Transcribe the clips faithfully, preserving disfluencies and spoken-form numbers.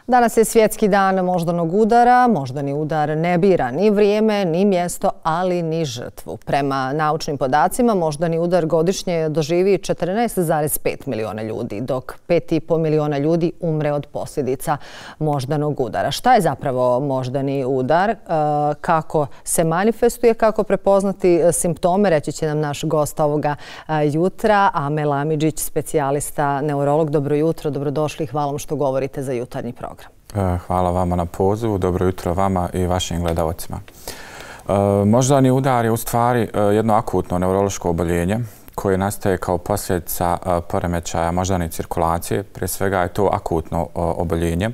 Danas je svjetski dan moždanog udara. Moždani udar ne bira ni vrijeme, ni mjesto, ali ni žrtvu. Prema naučnim podacima, moždani udar godišnje doživi četrnaest zarez pet miliona ljudi, dok pet i po miliona ljudi umre od posljedica moždanog udara. Šta je zapravo moždani udar? Kako se manifestuje, kako prepoznati simptome, reći će nam naš gost ovoga jutra, Amel Amidžić, specijalista neurolog. Dobro jutro, dobrodošli i hvala vam što govorite za jutarnji program. Hvala vama na pozivu, dobro jutro vama i vašim gledalcima. Moždani udar je u stvari jedno akutno neurološko oboljenje koje nastaje kao posljedica poremećaja moždane cirkulacije. Prije svega je to akutno oboljenje.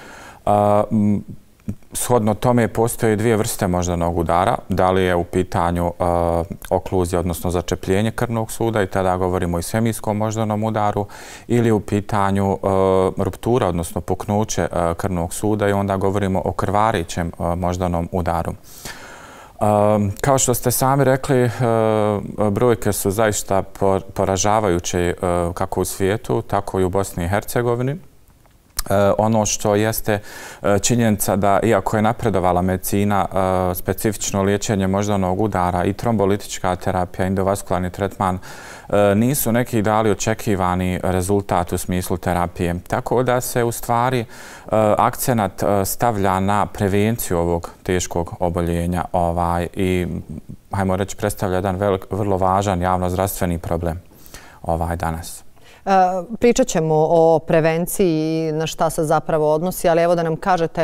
Shodno tome postoje dvije vrste moždanog udara. Da li je u pitanju okluzija, odnosno začepljenje krvnog suda, i tada govorimo o ishemijskom moždanom udaru, ili u pitanju ruptura, odnosno puknuće krvnog suda, i onda govorimo o krvarećem moždanom udaru. Kao što ste sami rekli, brojke su zaista poražavajuće kako u svijetu, tako i u Bosni i Hercegovini. Ono što jeste činjenica da, iako je napredovala medicina, specifično liječenje moždanog udara i trombolitička terapija, endovaskularni tretman, nisu neki dali očekivani rezultat u smislu terapije. Tako da se u stvari akcenat stavlja na prevenciju ovog teškog oboljenja ovaj, i, hajmo reći, predstavlja jedan velik, vrlo važan javno-zdravstveni problem ovaj danas. Pričat ćemo o prevenciji i na šta se zapravo odnosi, ali evo da nam kažete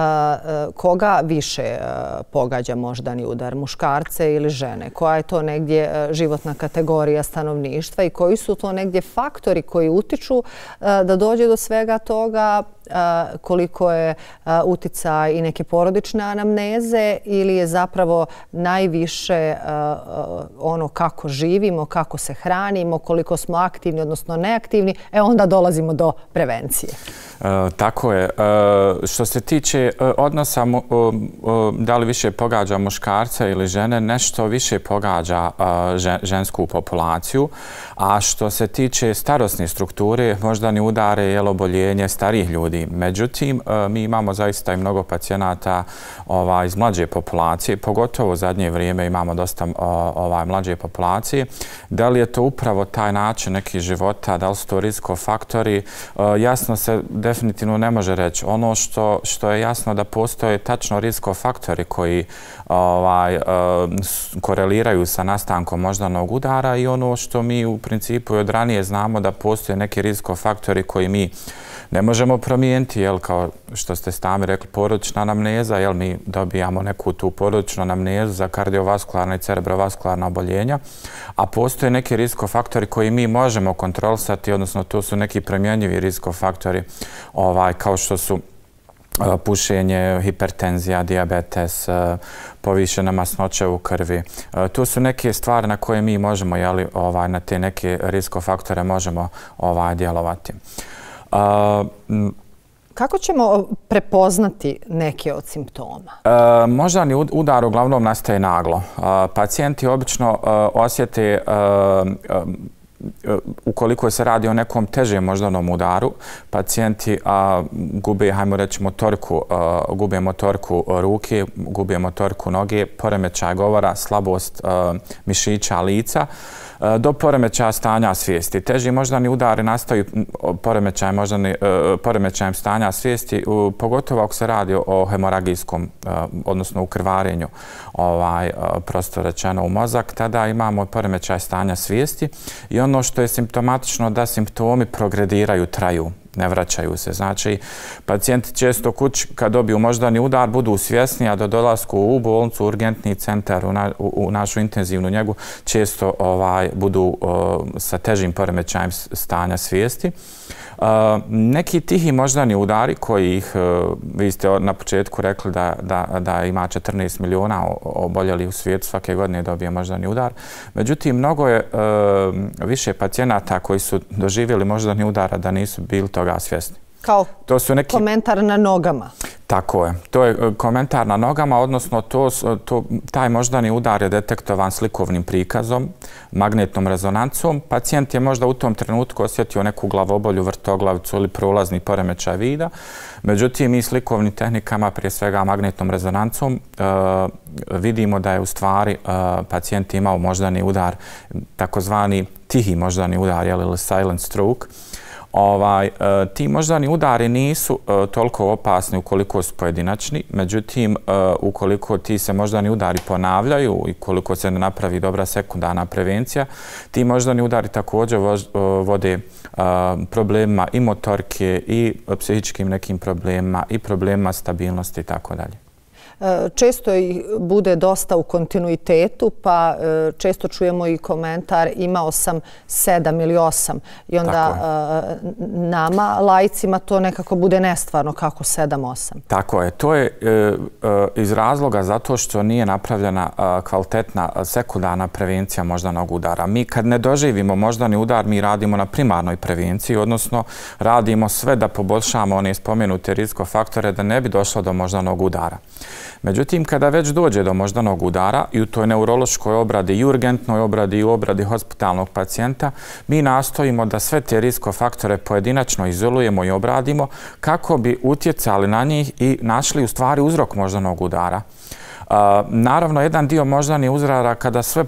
koga više pogađa moždani udar, muškarce ili žene? Koja je to negdje životna kategorija stanovništva i koji su to negdje faktori koji utiču da dođe do svega toga? Koliko je uticaj i neke porodične anamneze ili je zapravo najviše ono kako živimo, kako se hranimo, koliko smo aktivni, odnosno neaktivni, e onda dolazimo do prevencije. E, tako je. E, što se tiče odnosa da li više pogađa muškarce ili žene, nešto više pogađa žensku populaciju, a što se tiče starosne strukture, moždani udar je oboljenje starijih ljudi. Međutim, mi imamo zaista i mnogo pacijenata ovaj, iz mlađe populacije, pogotovo u zadnje vrijeme imamo dosta ovaj, mlađe populacije. Da li je to upravo taj način neki života, da li su to rizikofaktori, jasno se definitivno ne može reći. Ono što, što je jasno da postoje tačno rizikofaktori koji ovaj, koreliraju sa nastankom moždanog udara, i ono što mi u principu od ranije znamo da postoje neki rizikofaktori koji mi ne možemo promijeniti, jel, kao što ste sami rekli, porodična anamneza, jel, mi dobijamo neku tu porodičnu anamnezu za kardiovaskularna i cerebrovaskularna oboljenja, a postoje neki rizikofaktori koji mi možemo kontrolisati, odnosno to su neki promjenjivi rizikofaktori, ovaj, kao što su pušenje, hipertenzija, dijabetes, povišena masnoća u krvi. To su neke stvari na koje mi možemo, jel, ovaj, na te neke rizikofaktore možemo ovaj, djelovati. Kako ćemo prepoznati neke od simptoma? E, moždani udar uglavnom nastaje naglo. E, pacijenti obično e, osjete, e, e, ukoliko se radi o nekom težem moždanom udaru, pacijenti a, gube, hajmo reći, motoriku, a, gube motoriku ruke, gube motoriku noge, poremećaj govora, slabost a, mišića lica, do poremećaja stanja svijesti. Teži moždani udari nastaju poremećajem, moždani, poremećajem stanja svijesti, pogotovo ako se radi o hemoragijskom, odnosno u krvarenju, ovaj, prosto rečeno u mozak, tada imamo poremećaj stanja svijesti, i ono što je simptomatično da simptomi progrediraju, traju, ne vraćaju se. Znači, pacijenti često kući kad dobiju moždani udar budu svjesni, a do dolasku u bolnicu, u urgentni centar, u, na, u, u našu intenzivnu njegu, često ovaj, budu uh, sa težim poremećajem stanja svijesti. Uh, neki tihi moždani udari koji ih, uh, vi ste na početku rekli da, da, da ima četrnaest miliona oboljeli u svijetu, svake godine dobije moždani udar. Međutim, mnogo je uh, više pacijenata koji su doživjeli moždani udar, da nisu bili toga svjesni. Kao to su neki komentar na nogama. Tako je. To je komentar na nogama, odnosno to, to, taj moždani udar je detektovan slikovnim prikazom, magnetnom rezonancom. Pacijent je možda u tom trenutku osjetio neku glavobolju, vrtoglavicu ili prolazni poremećaj vida. Međutim, mi slikovnim tehnikama, prije svega magnetnom rezonancom, e, vidimo da je u stvari e, pacijent imao moždani udar, takozvani tihi moždani udar ili silent stroke. Ovaj, ti moždani udari nisu toliko opasni ukoliko su pojedinačni, međutim, ukoliko ti se moždani udari ponavljaju i koliko se ne napravi dobra sekundarna prevencija, ti moždani udari također vode problemima i motorike i psihičkim nekim problemima i problemima stabilnosti i tako dalje. Često ih bude dosta u kontinuitetu, pa često čujemo i komentar imao sam sedam ili osam. I onda nama, laicima, to nekako bude nestvarno kako sedam, osam. Tako je. To je iz razloga zato što nije napravljena kvalitetna sekundarna prevencija moždanog udara. Mi kad ne doživimo moždani udar, mi radimo na primarnoj prevenciji, odnosno radimo sve da poboljšamo one spomenute riskofaktore da ne bi došlo do moždanog udara. Međutim, kada već dođe do moždanog udara i u toj neurološkoj obradi i urgentnoj obradi i u obradi hospitalnog pacijenta, mi nastojimo da sve te riskofaktore pojedinačno izolujemo i obradimo kako bi utjecali na njih i našli u stvari uzrok moždanog udara. Naravno, jedan dio moždanih udara kada sve,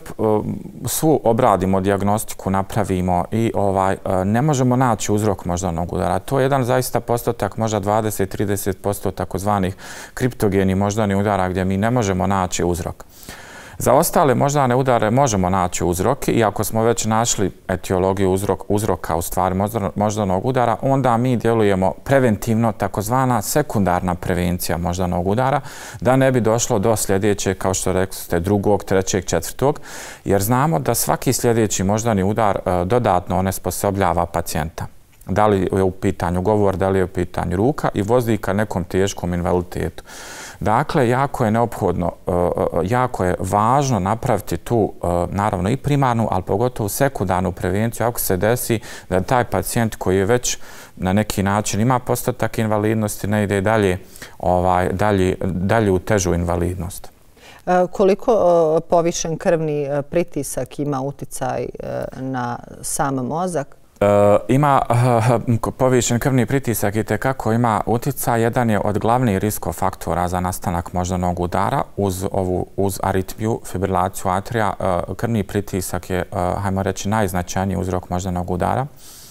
svu obradimo, dijagnostiku napravimo i ovaj, ne možemo naći uzrok moždanog udara. To je jedan zaista postotak, možda dvadeset do trideset posto takozvanih kriptogeni moždanih udara gdje mi ne možemo naći uzrok. Za ostale moždane udare možemo naći uzroke i ako smo već našli etiologiju uzrok, uzroka u stvari moždanog udara, onda mi djelujemo preventivno, takozvana sekundarna prevencija moždanog udara, da ne bi došlo do sljedeće, kao što rekli ste, drugog, trećeg, četvrtog, jer znamo da svaki sljedeći moždani udar dodatno onesposobljava pacijenta. Da li je u pitanju govor, da li je u pitanju ruka i vozi ka nekom teškom invaliditetu. Dakle, jako je neophodno, jako je važno napraviti tu, naravno, i primarnu, ali pogotovo sekundarnu prevenciju ako se desi da taj pacijent koji je već na neki način ima postotak invalidnosti ne ide dalje, ovaj, dalje, dalje u težu invalidnost. Koliko povišen krvni pritisak ima uticaj na sam mozak? Uh, ima uh, povišen krvni pritisak i tekako ima utjecaj. Jedan je od glavnih riskofaktora za nastanak moždanog udara uz, ovu, uz aritmiju, fibrilaciju atrija. Uh, krvni pritisak je, uh, hajmo reći, najznačajniji uzrok moždanog udara.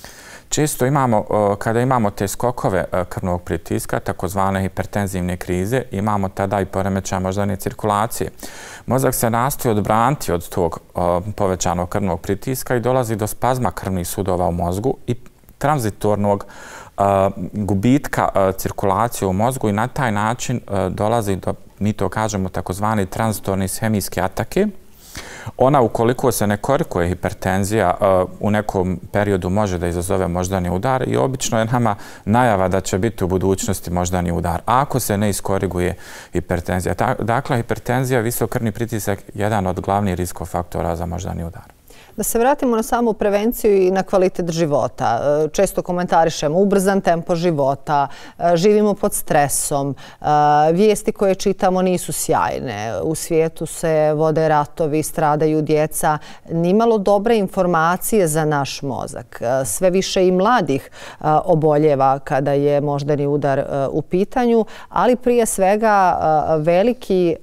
Često imamo, kada imamo te skokove krvnog pritiska, takozvane hipertenzivne krize, imamo tada i poremećaj moždane cirkulacije. Mozak se nastoji odbraniti od tog povećanog krvnog pritiska i dolazi do spazma krvnih sudova u mozgu i tranzitornog gubitka cirkulacije u mozgu i na taj način dolazi do, mi to kažemo, takozvani tranzitorne ishemijske atake. Ona, ukoliko se ne koriguje hipertenzija, u nekom periodu može da izazove moždani udar i obično je nama najava da će biti u budućnosti moždani udar, ako se ne iskoriguje hipertenzija. Dakle, hipertenzija, visok krvni pritisak, jedan od glavnih riskofaktora za moždani udar. Da se vratimo na samu prevenciju i na kvalitet života. Često komentarišemo ubrzan tempo života, živimo pod stresom, vijesti koje čitamo nisu sjajne, u svijetu se vode ratovi, stradaju djeca, nimalo dobre informacije za naš mozak. Sve više i mladih oboljeva kada je moždani udar u pitanju, ali prije svega veliki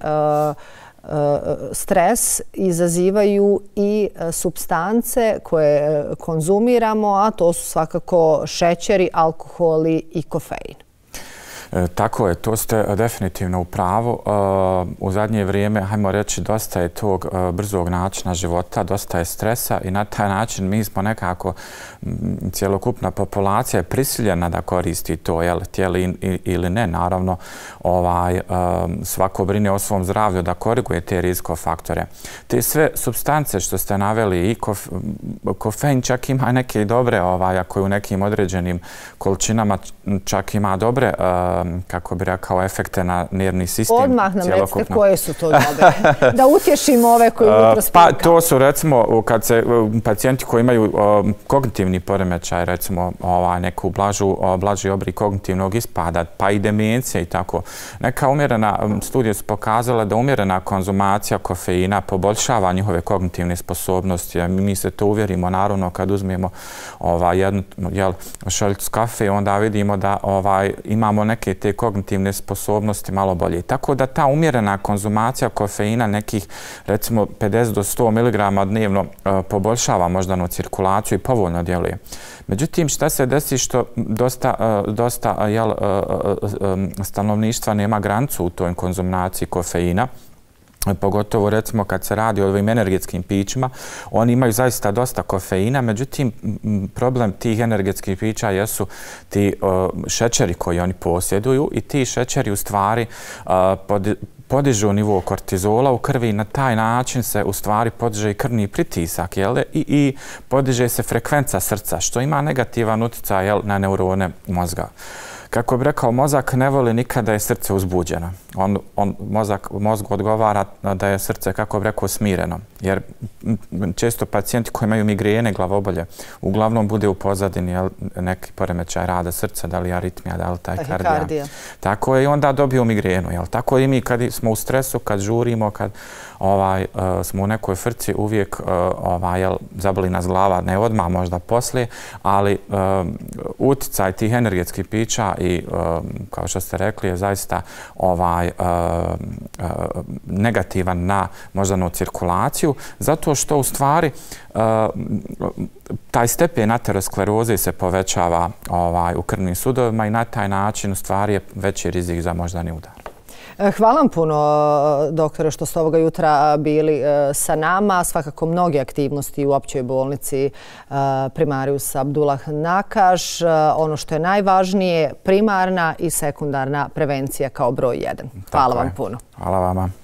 stres izazivaju i supstance koje konzumiramo, a to su svakako šećeri, alkoholi i kofein. Tako je, to ste definitivno u pravu. U zadnje vrijeme, hajmo reći, dosta je tog brzog načina života, dosta je stresa i na taj način mi smo nekako, cjelokupna populacija je prisiljena da koristi to, jel, htjeli ili ne. Naravno, ovaj, svako brine o svom zdravlju da koriguje te riskofaktore. Te sve supstance što ste naveli, i kof, kofein čak ima neke dobre, ovaj, ako je u nekim određenim količinama čak ima dobre kako bi rekao, efekte na nervni sistem. Odmah nam recite koje su to dobre. Da utješimo ove koji jutro spavka. Pa to su recimo kad se pacijenti koji imaju kognitivni poremećaj, recimo neku blaži oblik kognitivnog ispada, pa i demencije i tako. Neka umjerena, studije su pokazale da umjerena konzumacija kofeina poboljšava njihove kognitivne sposobnosti. Mi se to uvjerimo naravno kad uzmemo jednu šoljicu kafe, onda vidimo da imamo neke te kognitivne sposobnosti malo bolje. Tako da ta umjerena konzumacija kofeina nekih recimo pedeset do sto miligrama dnevno poboljšava moždanu cirkulaciju i povoljno djeluje. Međutim, šta se desi što dosta stanovništva nema granicu u toj konzumaciji kofeina, pogotovo recimo kad se radi o ovim energetskim pićima, oni imaju zaista dosta kofeina, međutim problem tih energetskih pića jesu ti šećeri koji oni posjeduju i ti šećeri u stvari podižu nivo kortizola u krvi i na taj način se u stvari podiže i krvni pritisak i podiže se frekvenca srca, što ima negativan utjecaj na neurone mozga. Kako bi rekao, mozak ne voli nikada da je srce uzbuđeno. Mozgu odgovara da je srce, kako bi rekao, smireno. Jer često pacijenti koji imaju migrene, glavobolje, uglavnom bude u pozadini neki poremećaj rada srca, da li aritmija, da li tahikardija. Tako je i onda dobiju migrenu. Tako i mi kad smo u stresu, kad žurimo, kad smo u nekoj frci, uvijek zaboli nas glava, ne odmah, možda poslije, ali utjecaj tih energetskih pića i, kao što ste rekli, je zaista negativan na moždanu cirkulaciju, zato što u stvari taj stepen ateroskleroze se povećava u krvnim sudovima i na taj način u stvari je veći rizik za moždani udar. Hvala vam puno, doktore, što ste ovoga jutra bili sa nama. Svakako mnoge aktivnosti u općoj bolnici Primarius Abdullah Nakaš. Ono što je najvažnije, primarna i sekundarna prevencija kao broj jedan. Hvala vam puno. Hvala vama.